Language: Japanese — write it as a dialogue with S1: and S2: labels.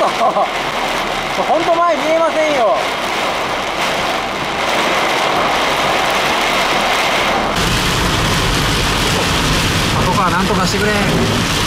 S1: 本当前見えませんよ。パトカーなんとかしてくれ。